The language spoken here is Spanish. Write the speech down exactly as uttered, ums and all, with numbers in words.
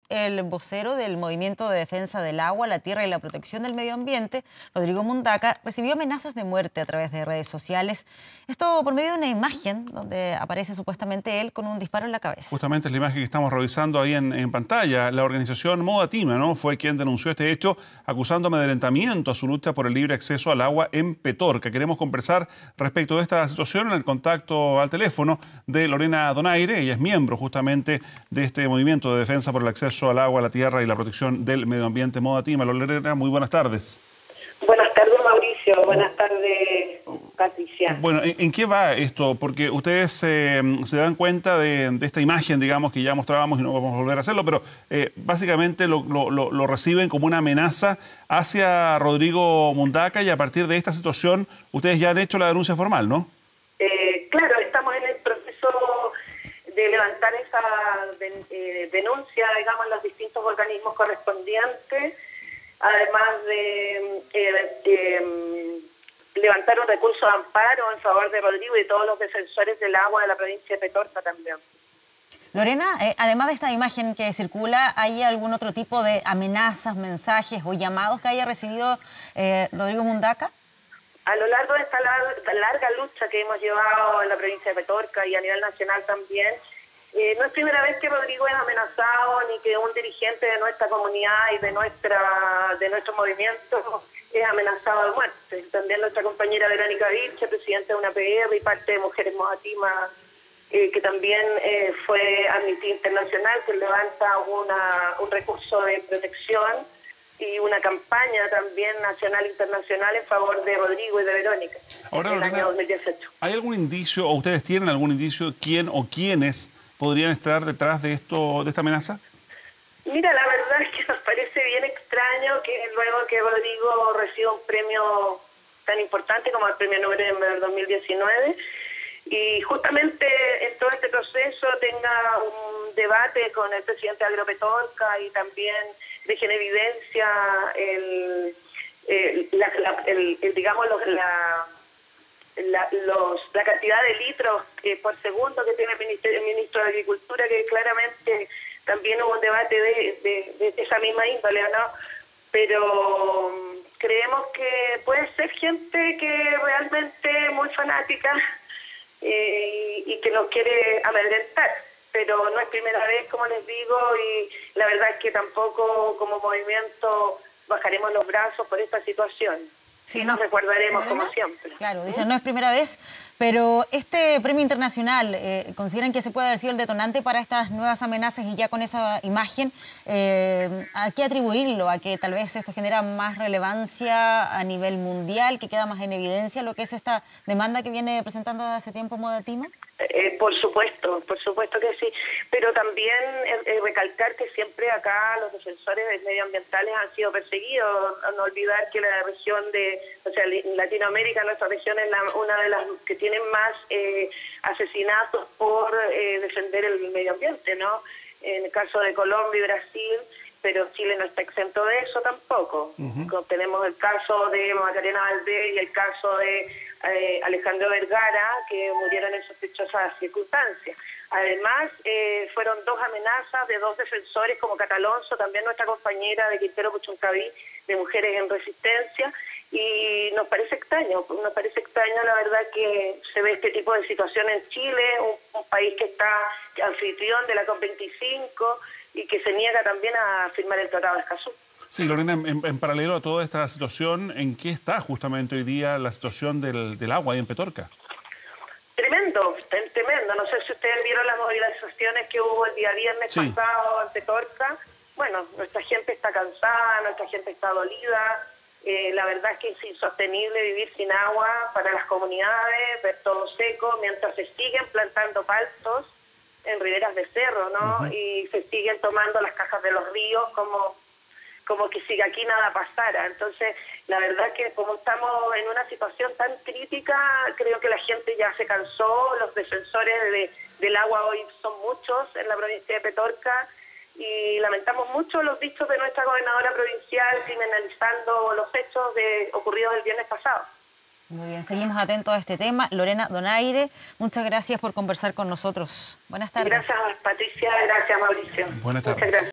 el vocero del Movimiento de Defensa del Agua, la Tierra y la Protección del Medio Ambiente, Rodrigo Mundaca, recibió amenazas de muerte a través de redes sociales. Esto por medio de una imagen donde aparece supuestamente él con un disparo en la cabeza. Justamente es la imagen que estamos revisando ahí en, en pantalla. La organización Modatima, ¿no?, fue quien denunció este hecho, acusando amedrentamiento a su lucha por el libre acceso al agua en Petorca. Queremos conversar respecto de esta situación en el contacto al teléfono de Lorena Donaire. Ella es miembro justamente de este movimiento de defensa por el acceso al agua, a la tierra y la protección del medio ambiente Modatima. Lorena, muy buenas tardes. Buenas tardes, Mauricio. Buenas tardes, Patricia. Bueno, ¿en, en qué va esto? Porque ustedes eh, se dan cuenta de, de esta imagen, digamos, que ya mostrábamos y no vamos a volver a hacerlo, pero eh, básicamente lo, lo, lo reciben como una amenaza hacia Rodrigo Mundaca, y a partir de esta situación ustedes ya han hecho la denuncia formal, ¿no? Eh, claro, estamos en el proceso de levantar esa de, eh, denuncia, digamos, en los distintos organismos correspondientes, además de, eh, de levantar un recurso de amparo en favor de Rodrigo y todos los defensores del agua de la provincia de Petorca también. Lorena, eh, además de esta imagen que circula, ¿hay algún otro tipo de amenazas, mensajes o llamados que haya recibido eh, Rodrigo Mundaca? A lo largo de esta larga, larga lucha que hemos llevado en la provincia de Petorca y a nivel nacional también, eh, no es primera vez que Rodrigo es amenazado, ni que un dirigente de nuestra comunidad y de nuestra de nuestro movimiento es amenazado de muerte. También nuestra compañera Verónica Vilche, presidenta de una P R y parte de Mujeres Modatima, eh, que también eh, fue Amnistía Internacional, que levanta una, un recurso de protección y una campaña también nacional e internacional en favor de Rodrigo y de Verónica. Ahora, en el Lorena, año dos mil dieciocho. ¿Hay algún indicio, o ustedes tienen algún indicio, quién o quiénes podrían estar detrás de esto, de esta amenaza? Mira, la verdad es que nos parece bien extraño que luego que Rodrigo reciba un premio tan importante como el Premio Nobel dos mil diecinueve, y justamente en todo este proceso tenga un debate con el presidente de Agropetorca y también deje en evidencia el, el, la, la, el, el digamos los, la, la, los, la cantidad de litros que por segundo que tiene el ministro, el ministro de Agricultura, que claramente también hubo un debate de, de, de esa misma índole, ¿no? Pero creemos que puede ser gente que realmente muy fanática eh, y, y que nos quiere amedrentar, pero no es primera vez, como les digo, y la verdad es que tampoco como movimiento bajaremos los brazos por esta situación. Sí, nos recordaremos como siempre. Claro, dicen, no es primera vez, pero este premio internacional, eh, ¿consideran que se puede haber sido el detonante para estas nuevas amenazas? Y ya con esa imagen, eh, ¿a qué atribuirlo? ¿A que tal vez esto genera más relevancia a nivel mundial, que queda más en evidencia lo que es esta demanda que viene presentando desde hace tiempo Modatima? Eh, por supuesto, por supuesto que sí, pero también eh, eh, recalcar que siempre acá los defensores medioambientales han sido perseguidos. No olvidar que la región de, o sea, Latinoamérica, nuestra región es la, una de las que tienen más eh, asesinatos por eh, defender el medio ambiente, ¿no? En el caso de Colombia y Brasil, pero Chile no está exento de eso tampoco. Uh-huh. Tenemos el caso de Macarena Valdés y el caso de eh, Alejandro Vergara, que murieron en sospechosas circunstancias. Además, eh, fueron dos amenazas de dos defensores como Catalonso, también nuestra compañera de Quintero Puchuncaví, de Mujeres en Resistencia, y nos parece extraño, nos parece extraño la verdad que se ve este tipo de situación en Chile, un, un país que está anfitrión de la COP veinticinco y que se niega también a firmar el Tratado de Escazú. Sí, Lorena, en, en paralelo a toda esta situación, ¿en qué está justamente hoy día la situación del, del agua ahí en Petorca? Tremendo, tremendo. No sé si ustedes vieron las movilizaciones que hubo el día viernes sí. pasado en Petorca. Bueno, nuestra gente está cansada, nuestra gente está dolida. Eh, la verdad es que es insostenible vivir sin agua para las comunidades, ver todo seco, mientras se siguen plantando paltos en riberas de cerro, ¿no? Uh-huh. Y se siguen tomando las cajas de los ríos como, como que si aquí nada pasara. Entonces, la verdad que como estamos en una situación tan crítica, creo que la gente ya se cansó, los defensores de, del agua hoy son muchos en la provincia de Petorca, y lamentamos mucho los dichos de nuestra gobernadora provincial criminalizando los hechos de, ocurridos el viernes pasado. Muy bien, seguimos atentos a este tema. Lorena Donaire, muchas gracias por conversar con nosotros. Buenas tardes. Gracias, Patricia. Gracias, Mauricio. Buenas tardes. Muchas gracias.